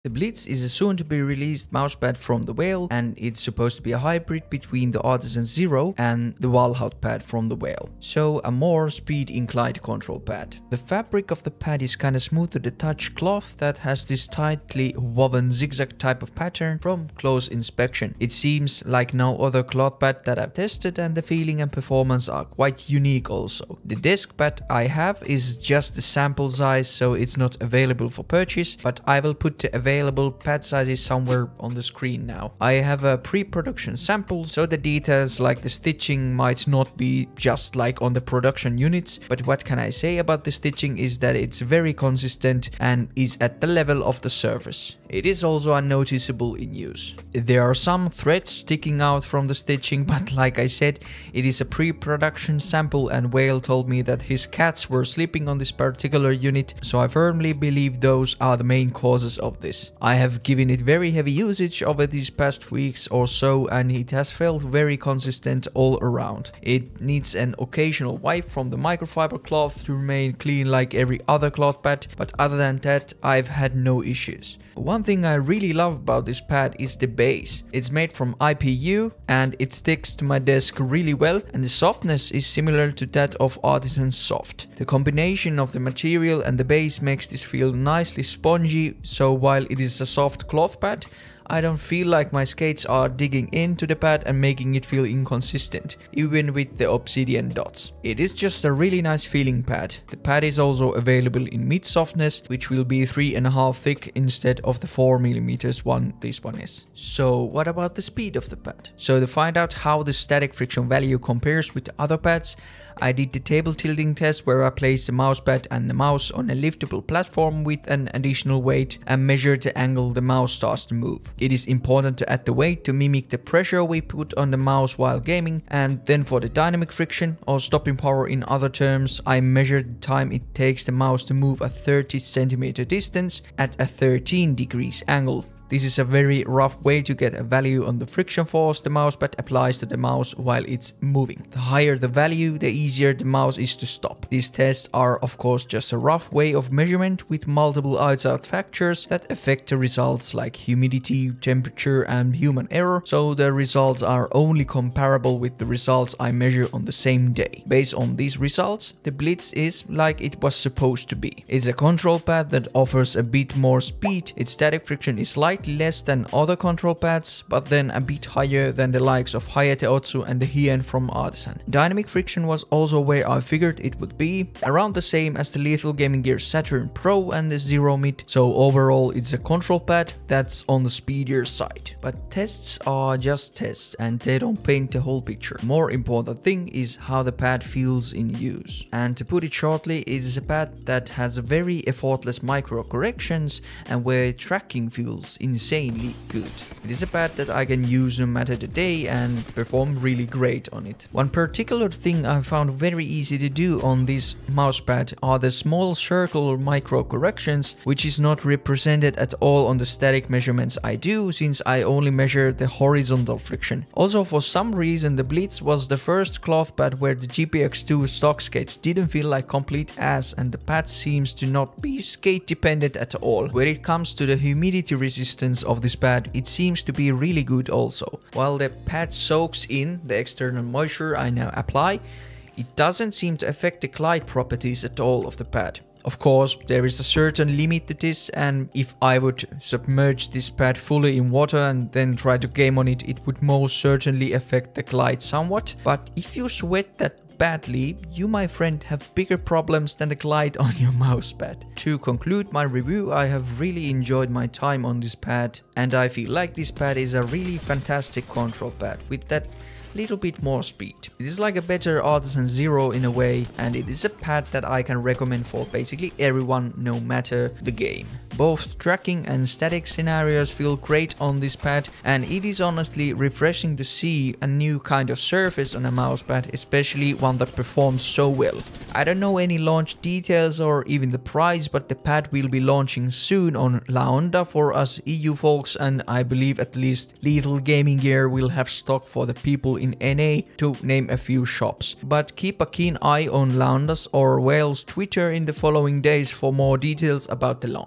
The Blitz is a soon to be released mousepad from the Whale, and it's supposed to be a hybrid between the Artisan Zero and the Walhaut pad from the Whale. So a more speed inclined control pad. The fabric of the pad is kinda smooth to the touch cloth that has this tightly woven zigzag type of pattern from close inspection. It seems like no other cloth pad that I've tested, and the feeling and performance are quite unique also. The desk pad I have is just the sample size, so it's not available for purchase, but I will put the available pad sizes somewhere on the screen now. I have a pre-production sample, so the details like the stitching might not be just like on the production units, but what can I say about the stitching is that it's very consistent and is at the level of the surface. It is also unnoticeable in use. There are some threads sticking out from the stitching, but like I said, it is a pre-production sample and Whale told me that his cats were sleeping on this particular unit, so I firmly believe those are the main causes of this. I have given it very heavy usage over these past weeks or so, and it has felt very consistent all around. It needs an occasional wipe from the microfiber cloth to remain clean like every other cloth pad, but other than that I've had no issues. One thing I really love about this pad is the base. It's made from IPU and it sticks to my desk really well, and the softness is similar to that of Artisan Soft. The combination of the material and the base makes this feel nicely spongy, so while it is a soft cloth pad, I don't feel like my skates are digging into the pad and making it feel inconsistent, even with the obsidian dots. It is just a really nice feeling pad. The pad is also available in mid softness, which will be 3.5 thick instead of the 4mm one this one is. So what about the speed of the pad? So to find out how the static friction value compares with the other pads, I did the table tilting test where I placed the mousepad and the mouse on a liftable platform with an additional weight and measured the angle the mouse starts to move. It is important to add the weight to mimic the pressure we put on the mouse while gaming, and then for the dynamic friction, or stopping power in other terms, I measured the time it takes the mouse to move a 30 cm distance at a 13 degrees angle. This is a very rough way to get a value on the friction force the mousepad applies to the mouse while it's moving. The higher the value, the easier the mouse is to stop. These tests are of course just a rough way of measurement with multiple outside factors that affect the results like humidity, temperature and human error, so the results are only comparable with the results I measure on the same day. Based on these results, the Blitz is like it was supposed to be. It's a control pad that offers a bit more speed, its static friction is slightly less than other control pads, but then a bit higher than the likes of Hayate Otsu and the Hien from Artisan. Dynamic friction was also where I figured it would be, around the same as the Lethal Gaming Gear Saturn Pro and the Zero Mid, so overall it's a control pad that's on the speedier side. But tests are just tests and they don't paint the whole picture. More important thing is how the pad feels in use. And to put it shortly, it is a pad that has very effortless micro corrections and where tracking feels insanely good. It is a pad that I can use no matter the day and perform really great on it. One particular thing I found very easy to do on this mousepad are the small circle micro corrections, which is not represented at all on the static measurements I do, since I only measure the horizontal friction. Also, for some reason the Blitz was the first cloth pad where the GPX2 stock skates didn't feel like complete ass, and the pad seems to not be skate dependent at all. When it comes to the humidity resistance of this pad, it seems to be really good also. While the pad soaks in the external moisture I now apply, it doesn't seem to affect the glide properties at all of the pad. Of course, there is a certain limit to this, and if I would submerge this pad fully in water and then try to game on it, it would most certainly affect the glide somewhat. But if you sweat that badly, you, my friend, have bigger problems than the glide on your mousepad. To conclude my review, I have really enjoyed my time on this pad, and I feel like this pad is a really fantastic control pad with that little bit more speed. It is like a better Artisan Zero in a way, and it is a pad that I can recommend for basically everyone no matter the game. Both tracking and static scenarios feel great on this pad, and it is honestly refreshing to see a new kind of surface on a mousepad, especially one that performs so well. I don't know any launch details or even the price, but the pad will be launching soon on Laonda for us EU folks, and I believe at least Lethal Gaming Gear will have stock for the people in NA, to name a few shops. But keep a keen eye on Laonda's or Whale's Twitter in the following days for more details about the launch. But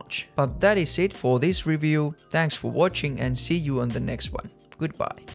But that is it for this review. Thanks for watching and see you on the next one. Goodbye.